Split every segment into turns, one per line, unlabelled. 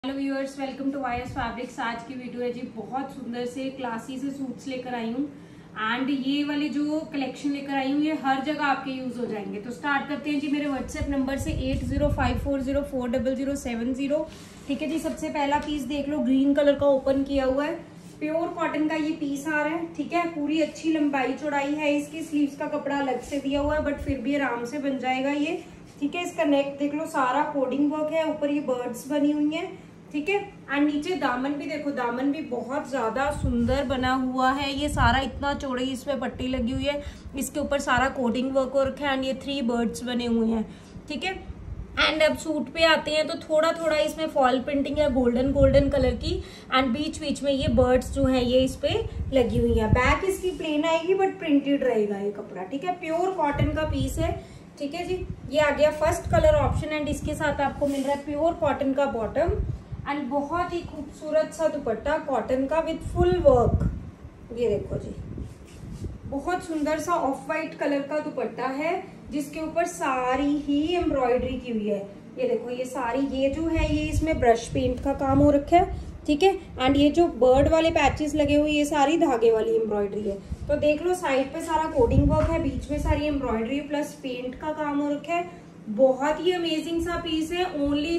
Hello viewers, welcome to YS fabrics. आज की video है जी बहुत सुंदर से क्लासी से सूट्स लेकर आई हूँ एंड ये वाले जो कलेक्शन लेकर आई हूँ ये हर जगह आपके यूज हो जाएंगे। तो स्टार्ट करते हैं जी मेरे व्हाट्सएप नंबर से 8054040070। ठीक है जी, सबसे पहला पीस देख लो, ग्रीन कलर का ओपन किया हुआ है, प्योर कॉटन का ये पीस आ रहा है। ठीक है, पूरी अच्छी लंबाई चौड़ाई है इसकी, स्लीव्स का कपड़ा अलग से दिया हुआ है बट फिर भी आराम से बन जाएगा ये। ठीक है, इसका नेक देख लो, सारा कोडिंग वर्क है, ऊपर ये बर्ड्स बनी हुई है। ठीक है, एंड नीचे दामन भी देखो, दामन भी बहुत ज्यादा सुंदर बना हुआ है। ये सारा इतना चौड़ी इसमें पट्टी लगी हुई है, इसके ऊपर सारा कोडिंग वर्क हो रखा है एंड ये 3 बर्ड्स बने हुए हैं। ठीक है, एंड अब सूट पे आते हैं तो थोड़ा थोड़ा इसमें फॉल प्रिंटिंग है गोल्डन गोल्डन कलर की एंड बीच बीच में ये बर्ड्स जो है ये इस पे लगी हुई है। बैक इसकी प्लेन आएगी बट प्रिंटेड रहेगा ये कपड़ा। ठीक है, प्योर कॉटन का पीस है। ठीक है जी, ये आ गया फर्स्ट कलर ऑप्शन एंड इसके साथ आपको मिल रहा है प्योर कॉटन का बॉटम एंड बहुत ही खूबसूरत सा दुपट्टा कॉटन का विद फुल वर्क। ये देखो जी, बहुत सुंदर सा ऑफ वाइट कलर का दुपट्टा है जिसके ऊपर सारी ही एम्ब्रॉयडरी की हुई है। ये देखो, ये सारी ये जो है ये इसमें ब्रश पेंट का काम हो रखा है। ठीक है, एंड ये जो बर्ड वाले पैचेस लगे हुए ये सारी धागे वाली एम्ब्रॉयडरी है। तो देख लो, साइड पे सारा कोडिंग वर्क है, बीच में सारी एम्ब्रॉयडरी प्लस पेंट का काम हो रखा है। बहुत ही अमेजिंग सा पीस है। ओनली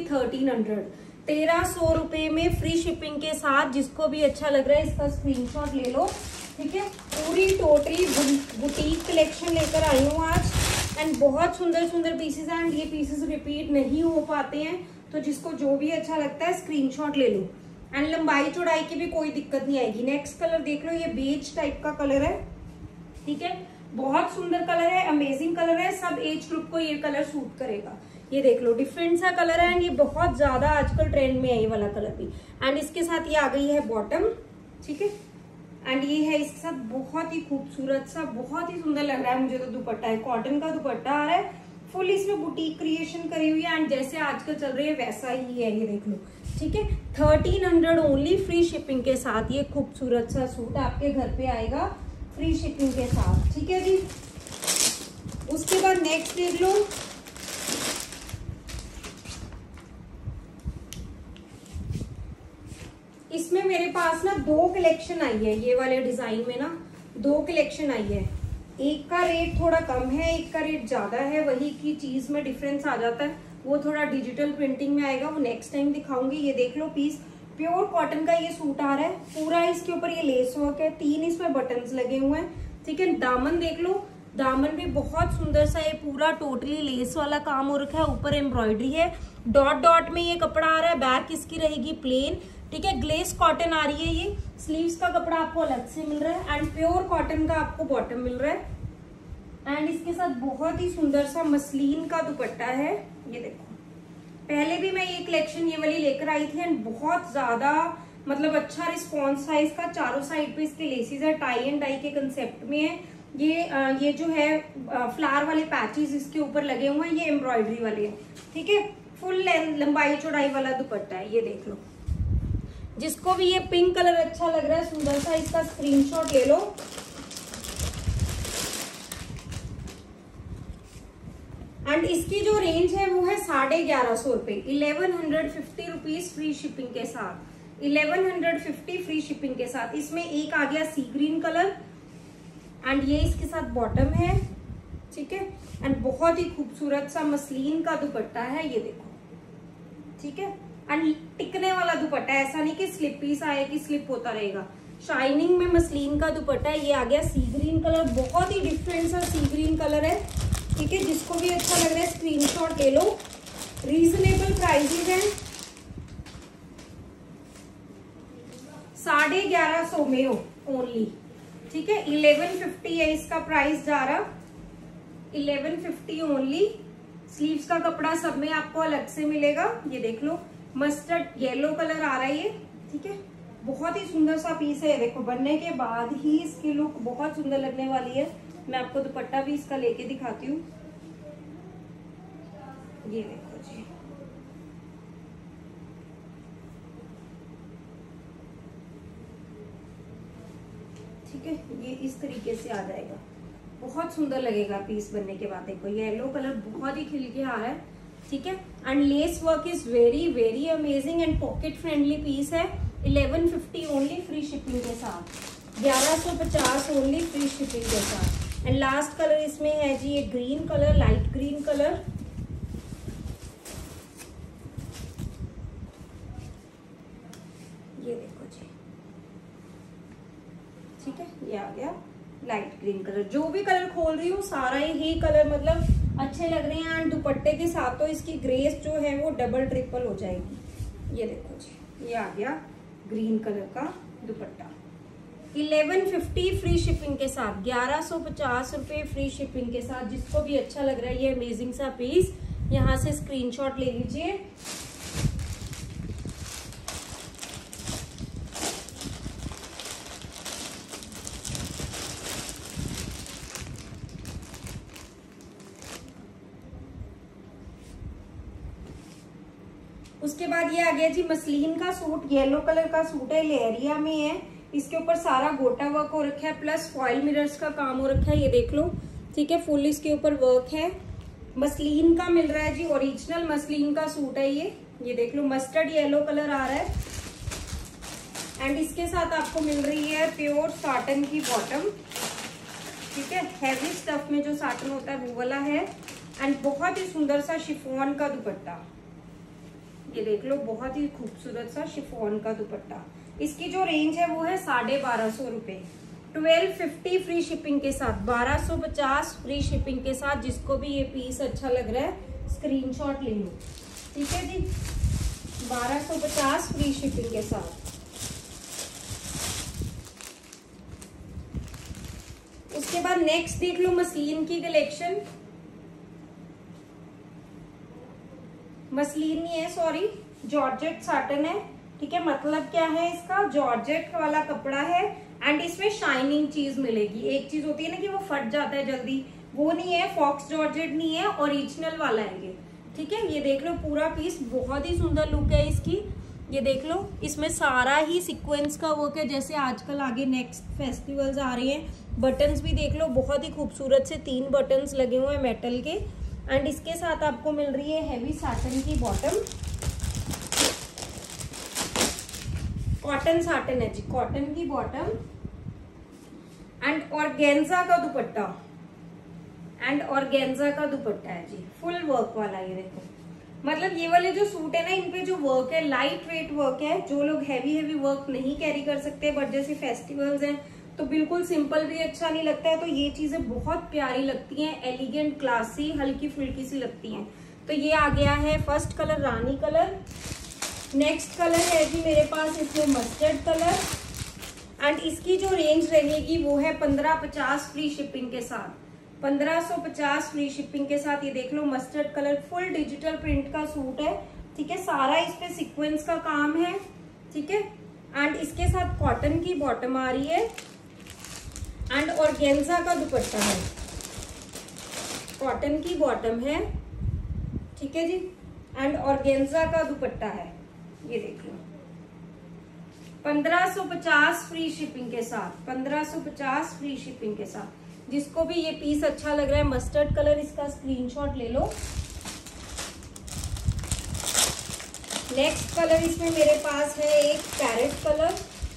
1300 रुपए में फ्री शिपिंग के साथ। जिसको भी अच्छा लग रहा है इसका स्क्रीनशॉट ले लो। ठीक है, पूरी टोटली बुटीक कलेक्शन लेकर आई हूँ आज एंड बहुत सुंदर सुंदर पीसेस हैं एंड ये पीसेस रिपीट नहीं हो पाते हैं। तो जिसको जो भी अच्छा लगता है स्क्रीनशॉट ले लो एंड लंबाई चौड़ाई की भी कोई दिक्कत नहीं आएगी। नेक्स्ट कलर देख लो, ये बेज टाइप का कलर है। ठीक है, बहुत सुंदर कलर है, अमेजिंग कलर है, सब एज ग्रुप को ये कलर सूट करेगा। ये देख लो, डिफरेंट सा कलर है एंड ये बहुत ज्यादा आजकल ट्रेंड में है ये वाला कलर भी। एंड इसके साथ ये आ गई है बॉटम। ठीक है, एंड ये है इसके साथ बहुत ही खूबसूरत सा, बहुत ही सुंदर लग रहा है मुझे तो दुपट्टा है, कॉटन का दुपट्टा आ रहा है, फुल इसमें बुटीक क्रिएशन करी हुई है एंड जैसे आजकल चल रही है वैसा ही है। ये देख लो। ठीक है, 1300 ओनली फ्री शिपिंग के साथ ये खूबसूरत सा सूट आपके घर पे आएगा फ्री शिपिंग के साथ। ठीक है जी, उसके बाद नेक्स्ट देख लो, इसमें मेरे पास ना 2 कलेक्शन आई है। ये वाले डिजाइन में ना 2 कलेक्शन आई है। एक का रेट थोड़ा कम है, एक का रेट ज्यादा है, वही की चीज में डिफरेंस आ जाता है। वो थोड़ा डिजिटल प्रिंटिंग में आएगा, वो नेक्स्ट टाइम दिखाऊंगी। ये देख लो पीस, प्योर कॉटन का ये सूट आ रहा है, पूरा इसके ऊपर ये लेस वर्क है, 3 इसमें बटन्स लगे हुए हैं। ठीक है, दामन देख लो, दामन भी बहुत सुंदर सा, ये पूरा टोटली लेस वाला काम हो रखा है, ऊपर एम्ब्रॉयडरी है, डॉट डॉट में ये कपड़ा आ रहा है, बैक इसकी रहेगी प्लेन। ठीक है, ग्लेस कॉटन आ रही है ये, स्लीव्स का कपड़ा आपको अलग से मिल रहा है एंड प्योर कॉटन का आपको बॉटम मिल रहा है एंड इसके साथ बहुत ही सुंदर सा मसलिन का दुपट्टा है। ये देखो, पहले भी मैं ये कलेक्शन ये वाली लेकर आई थी एंड बहुत ज्यादा मतलब अच्छा रिस्पॉन्स था इसका। चारों साइड पे इसके लेसेस है, टाई एंड डाई के कंसेप्ट में है। ये जो है फ्लावर वाले पैचेस इसके ऊपर लगे हुए हैं, ये एम्ब्रॉयडरी वाले हैं। ठीक है, फुल लंबाई चौड़ाई वाला दुपट्टा है। ये देख लो, जिसको भी ये पिंक कलर अच्छा लग रहा है सुंदर सा, इसका स्क्रीनशॉट ले लो। एंड इसकी जो रेंज है वो है 1150 रुपए, 1150 रुपीज फ्री शिपिंग के साथ, 1150 फ्री शिपिंग के साथ। इसमें एक आ गया सी ग्रीन कलर एंड ये इसके साथ बॉटम है। ठीक है, एंड बहुत ही खूबसूरत सा मसलिन का दुपट्टा है। ये देखो, ठीक है, एंड टिकने वाला दुपट्टा है, ऐसा नहीं कि स्लिप पीस आए कि स्लिप होता रहेगा। शाइनिंग में मसलिन का दुपट्टा है। ये आ गया सी ग्रीन कलर, बहुत ही डिफरेंट सा सी ग्रीन कलर है। ठीक है, जिसको भी अच्छा लग रहा है स्क्रीनशॉट ले लो। रीजनेबल प्राइसेस हैं, 1150 में ओनली। ठीक है, 1150 है इसका प्राइस जा रहा, 1150 ओनली। स्लीव्स का कपड़ा सब में आपको अलग से मिलेगा। ये देख लो, मस्टर्ड येलो कलर आ रहा है ये। ठीक है, बहुत ही सुंदर सा पीस है। ये देखो, बनने के बाद ही इसकी लुक बहुत सुंदर लगने वाली है। मैं आपको दुपट्टा भी इसका लेके दिखाती हूँ। ये देखो जी, ठीक है, ये इस तरीके से आ जाएगा, बहुत सुंदर लगेगा पीस बनने के बाद। देखो, येलो कलर बहुत ही खिल के आ रहा है। ठीक है, and lace work is very very amazing and pocket friendly piece है। 1150 ओनली फ्री शिपिंग के साथ, 1150 ओनली फ्री शिपिंग के साथ। एंड लास्ट कलर इसमें है जी ये green colour, light green colour. ये देखो जी, ठीक है, ये आ गया लाइट ग्रीन कलर। जो भी कलर खोल रही हूँ सारा ही कलर मतलब अच्छे लग रहे हैं। एंड दुपट्टे के साथ तो इसकी ग्रेस जो है वो डबल ट्रिपल हो जाएगी। ये देखो जी, ये आ गया ग्रीन कलर का दुपट्टा। 1150 फ्री शिपिंग के साथ, 1150 रुपए फ्री शिपिंग के साथ। जिसको भी अच्छा लग रहा है ये अमेजिंग सा पीस, यहाँ से स्क्रीनशॉट ले लीजिए। उसके बाद ये आ गया जी मसलिन का सूट, येलो कलर का सूट है, लेरिया में है। इसके ऊपर सारा गोटा वर्क हो रखा है, प्लस फॉइल मिरर्स का काम हो रखा है। ये देख लो, ठीक है, फुल इसके ऊपर वर्क है। मसलिन का मिल रहा है जी, ओरिजिनल मसलिन का सूट है ये देख लो, मस्टर्ड येलो कलर आ रहा है। एंड इसके साथ आपको मिल रही है प्योर साटन की बॉटम, ठीक है, हैवी स्टफ में जो साटन होता है वो वाला है। एंड बहुत ही सुंदर सा शिफॉन का दुपट्टा, ये देख लो, बहुत ही खूबसूरत सा शिफॉन का दुपट्टा। इसकी जो रेंज है वो है 1250 रुपए, 1250 फ्री शिपिंग के साथ, 1250 फ्री शिपिंग के साथ। जिसको भी ये पीस अच्छा लग रहा है स्क्रीनशॉट ले लो, ठीक है जी, 1250 फ्री शिपिंग के साथ। उसके बाद नेक्स्ट देख लो मसलिन की कलेक्शन, मसलिन नहीं है सॉरी, जॉर्जेट साटन है, ठीक है। मतलब क्या है इसका, जॉर्जेट वाला कपड़ा है। एंड इसमें शाइनिंग चीज मिलेगी। एक चीज होती है ना कि वो फट जाता है जल्दी, वो नहीं है, फॉक्स जॉर्जेट नहीं है, ओरिजिनल वाला है ये, ठीक है। ये देख लो पूरा पीस, बहुत ही सुंदर लुक है इसकी। ये देख लो, इसमें सारा ही सीक्वेंस का वर्क है, जैसे आजकल आगे नेक्स्ट फेस्टिवल्स आ रही हैं। बटन्स भी देख लो, बहुत ही खूबसूरत से 3 बटन्स लगे हुए हैं मेटल के। एंड इसके साथ आपको मिल रही है हैवी साटन की बॉटम, कॉटन साटन है जी, कॉटन की बॉटम। एंड ऑर्गेन्जा का दुपट्टा, एंड ऑर्गेन्जा का दुपट्टा है जी, फुल वर्क वाला। ये देखो, मतलब ये वाले जो सूट है ना, इन पे जो वर्क है लाइट वेट वर्क है। जो लोग हैवी वर्क नहीं कैरी कर सकते, बट जैसे फेस्टिवल्स हैं तो बिल्कुल सिंपल भी अच्छा नहीं लगता है, तो ये चीजें बहुत प्यारी लगती हैं, एलिगेंट, क्लासी, हल्की फुल्की सी लगती हैं। तो ये आ गया है फर्स्ट कलर रानी कलर। नेक्स्ट कलर है जी मेरे पास इसमें मस्टर्ड कलर। एंड इसकी जो रेंज रहेगी वो है 1550 फ्री शिपिंग के साथ, 1550 फ्री शिपिंग के साथ। ये देख लो mustard colour, full digital print का सूट है, ठीक है। सारा इस पे सीक्वेंस का काम है, ठीक है। एंड इसके साथ कॉटन की बॉटम आ रही है। एंड ऑर्गेन्जा का दुपट्टा है, कॉटन की बॉटम है, ठीक है जी। एंड ऑर्गेन्जा का दुपट्टा है, ये देख लो, 1550 फ्री शिपिंग के साथ, 1550 फ्री शिपिंग के साथ। जिसको भी ये पीस अच्छा लग रहा है, मस्टर्ड कलर, इसका स्क्रीनशॉट ले लो। नेक्स्ट कलर इसमें मेरे पास है एक पैरेट कलर,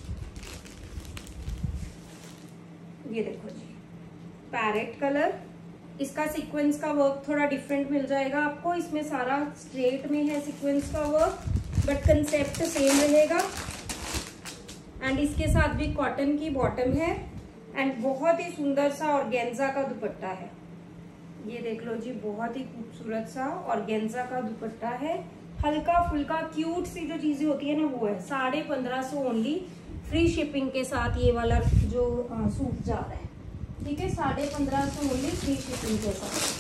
ये देखो जी, पैरेट कलर। इसका सीक्वेंस का वर्क थोड़ा डिफरेंट मिल जाएगा आपको, इसमें सारा स्ट्रेट में है सीक्वेंस का वर्क, बट कंसेप्ट सेम रहेगा। एंड इसके साथ भी कॉटन की बॉटम है। एंड बहुत ही सुंदर सा ऑर्गेन्जा का दुपट्टा है, ये देख लो जी, बहुत ही खूबसूरत सा ऑर्गेन्जा का दुपट्टा है। हल्का फुल्का क्यूट सी जो चीजें होती है ना वो है। 1550 ओनली फ्री शिपिंग के साथ ये वाला जो सूट जा रहा है, ठीक है, 1550 ओनली फ्री शिपिंग के साथ।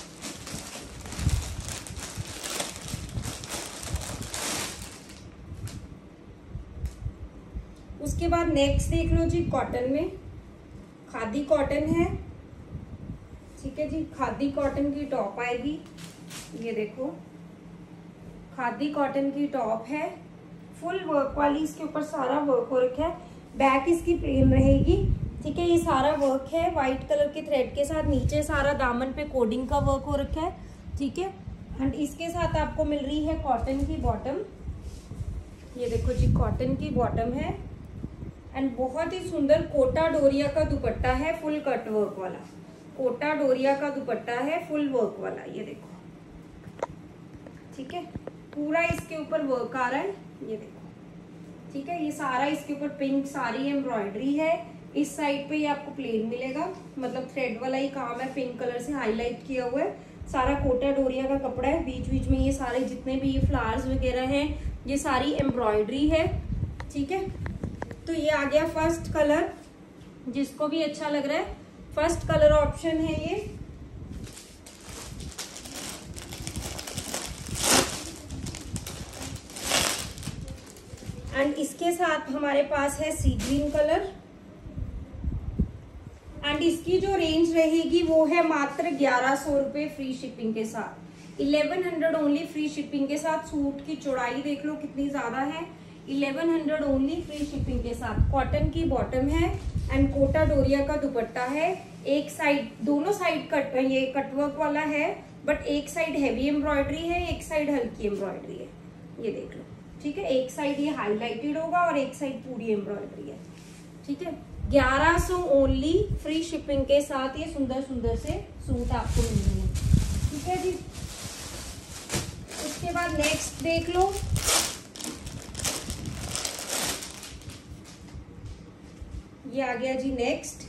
उसके बाद नेक्स्ट देख लो जी, कॉटन में, खादी कॉटन है, ठीक है जी। खादी कॉटन की टॉप आएगी, ये देखो, खादी कॉटन की टॉप है, फुल वर्क वाली, इसके ऊपर सारा वर्क हो रखा है। बैक इसकी प्लेन रहेगी, ठीक है। ये सारा वर्क है व्हाइट कलर के थ्रेड के साथ, नीचे सारा दामन पे कोडिंग का वर्क हो रखा है, ठीक है। एंड इसके साथ आपको मिल रही है कॉटन की बॉटम। ये देखो जी कॉटन की बॉटम है एंड बहुत ही सुंदर कोटा डोरिया का दुपट्टा है, फुल कट वर्क वाला कोटा डोरिया का दुपट्टा है, फुल वर्क वाला। ये देखो ठीक है, पूरा इसके ऊपर वर्क आ रहा है। ये देखो ठीक है, ये सारा इसके ऊपर पिंक सारी एम्ब्रॉयडरी है। इस साइड पे ये आपको प्लेन मिलेगा, मतलब थ्रेड वाला ही काम है, पिंक कलर से हाईलाइट किया हुआ है। सारा कोटा डोरिया का कपड़ा है, बीच बीच में ये सारे जितने भी ये फ्लावर्स वगैरह हैं ये सारी एम्ब्रॉयडरी है। ठीक है, तो ये आ गया फर्स्ट कलर, जिसको भी अच्छा लग रहा है फर्स्ट कलर ऑप्शन है ये। एंड इसके साथ हमारे पास है सी ग्रीन कलर एंड इसकी जो रेंज रहेगी वो है मात्र 1100 रुपए फ्री शिपिंग के साथ, 1100 ओनली फ्री शिपिंग के साथ। सूट की चौड़ाई देख लो कितनी ज्यादा है, 1100 ओनली फ्री शिपिंग के साथ। कॉटन की बॉटम है एंड कोटा डोरिया का दुपट्टा है। एक साइड, दोनों साइड कट, ये कटवर्क वाला है बट एक साइड हैवी एम्ब्रॉयडरी है, एक साइड हल्की एम्ब्रॉयडरी है। ये देख लो ठीक है, एक साइड ये हाईलाइटेड होगा और एक साइड पूरी एम्ब्रॉयडरी है। ठीक है, 1100 ओनली फ्री शिपिंग के साथ ये सुंदर सुंदर से सूट आपको मिलेंगे। ठीक है जी, उसके बाद नेक्स्ट देख लो। ये आ गया जी नेक्स्ट,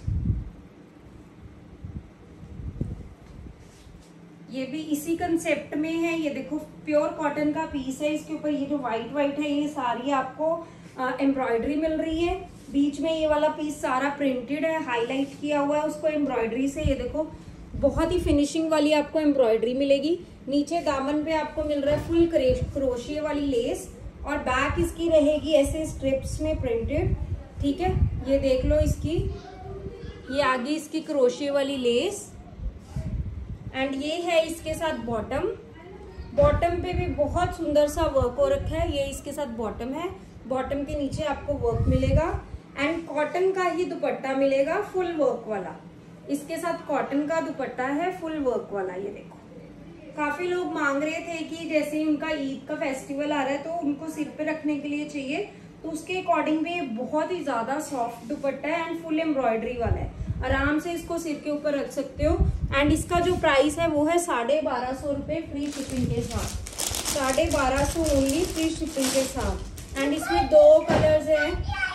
ये भी इसी कंसेप्ट में है। ये देखो प्योर कॉटन का पीस है, इसके ऊपर ये जो व्हाइट व्हाइट है ये सारी आपको एम्ब्रॉयडरी मिल रही है। बीच में ये वाला पीस सारा प्रिंटेड है, हाईलाइट किया हुआ है उसको एम्ब्रॉयडरी से। ये देखो बहुत ही फिनिशिंग वाली आपको एम्ब्रॉयडरी मिलेगी। नीचे दामन पे आपको मिल रहा है फुल क्रोशिया वाली लेस और बैक इसकी रहेगी ऐसे स्ट्रिप्स में प्रिंटेड। ठीक है, ये देख लो इसकी, ये आगे इसकी क्रोशिया वाली लेस एंड ये है इसके साथ बॉटम। बॉटम पे भी बहुत सुंदर सा वर्क हो रखा है। ये इसके साथ बॉटम है, बॉटम के नीचे आपको वर्क मिलेगा एंड कॉटन का ही दुपट्टा मिलेगा फुल वर्क वाला। इसके साथ कॉटन का दुपट्टा है फुल वर्क वाला। ये देखो काफी लोग मांग रहे थे कि जैसे उनका ईद का फेस्टिवल आ रहा है तो उनको सिर पे रखने के लिए चाहिए, तो उसके अकॉर्डिंग भी ये बहुत ही ज्यादा सॉफ्ट दुपट्टा है एंड फुल एम्ब्रॉयडरी वाला है। आराम से इसको सिर के ऊपर रख सकते हो एंड इसका जो प्राइस है वो है 1250 रुपए फ्री शिपिंग के साथ, 1250 ओनली फ्री शिपिंग के साथ। एंड इसमें 2 कलर्स हैं,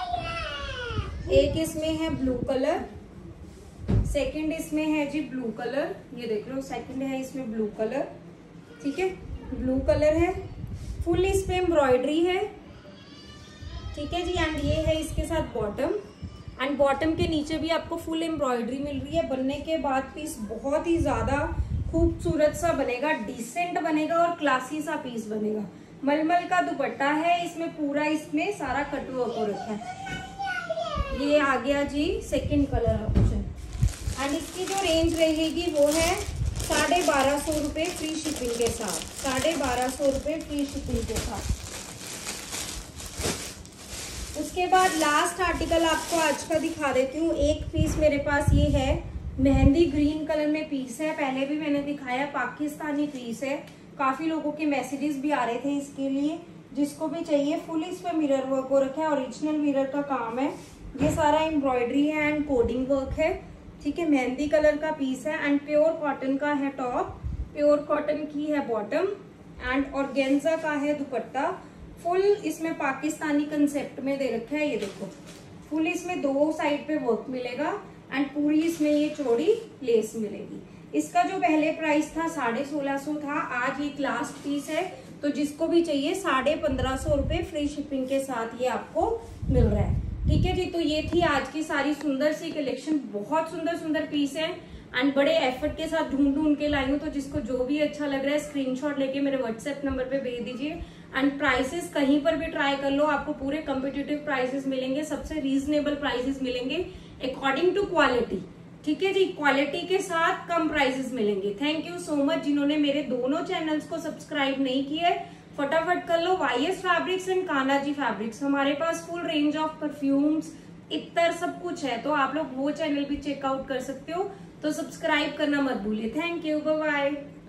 एक इसमें है ब्लू कलर, सेकंड इसमें है जी ब्लू कलर। ये देख लो सेकंड है इसमें ब्लू कलर। ठीक है, ब्लू कलर है, फुल इस पे एम्ब्रॉयडरी है। ठीक है जी, एंड ये है इसके साथ बॉटम एंड बॉटम के नीचे भी आपको फुल एम्ब्रॉयडरी मिल रही है। बनने के बाद पीस बहुत ही ज्यादा खूबसूरत सा बनेगा, डिसेंट बनेगा और क्लासी सा पीस बनेगा। मलमल का दुपट्टा है, इसमें पूरा इसमें सारा कटवर्क हो रखा है। ये आ गया जी सेकंड कलर ऑप्शन एंड इसकी जो रेंज रहेगी वो है 1250 रुपए फ्री शिपिंग के साथ, 1250 रुपए फ्री शिपिंग के साथ। उसके बाद लास्ट आर्टिकल आपको आज का दिखा देती हूँ। एक पीस मेरे पास ये है, मेहंदी ग्रीन कलर में पीस है, पहले भी मैंने दिखाया, पाकिस्तानी पीस है। काफी लोगों के मैसेजेस भी आ रहे थे इसके लिए, जिसको भी चाहिए फुल इस पे मिरर वर्क हो रखा है, ओरिजिनल मिरर का काम है। ये सारा एम्ब्रॉयडरी है एंड कोडिंग वर्क है। ठीक है, मेहंदी कलर का पीस है एंड प्योर कॉटन का है टॉप, प्योर कॉटन की है बॉटम एंड ऑर्गेन्जा का है दुपट्टा। फुल इसमें पाकिस्तानी कंसेप्ट में दे रखा है। ये देखो फुल इसमें 2 साइड पे वर्क मिलेगा एंड पूरी इसमें ये चौड़ी लेस मिलेगी। इसका जो पहले प्राइस था 1650 था, आज ये लास्ट पीस है, तो जिसको भी चाहिए 1550 रुपए फ्री शिपिंग के साथ ये आपको मिल रहा है। ठीक है जी, तो ये थी आज की सारी सुंदर सी कलेक्शन। बहुत सुंदर सुंदर पीस है एंड बड़े एफर्ट के साथ ढूंढ के लाई हूँ, तो जिसको जो भी अच्छा लग रहा है स्क्रीनशॉट लेके मेरे व्हाट्सएप नंबर पे भेज दीजिए। एंड प्राइसेस कहीं पर भी ट्राई कर लो, आपको पूरे कम्पिटिटिव प्राइसेस मिलेंगे, सबसे रीजनेबल प्राइसेस मिलेंगे अकॉर्डिंग टू क्वालिटी। ठीक है जी, क्वालिटी के साथ कम प्राइसेस मिलेंगे। थैंक यू सो मच जिन्होंने मेरे दोनों चैनल्स को सब्सक्राइब नहीं किया है, फटाफट कर लो। YS fabrics and Kanha ji fabrics, हमारे पास फुल रेंज ऑफ परफ्यूम्स, इतर सब कुछ है, तो आप लोग वो चैनल भी चेकआउट कर सकते हो। तो सब्सक्राइब करना मत भूलिए। Thank you, bye bye.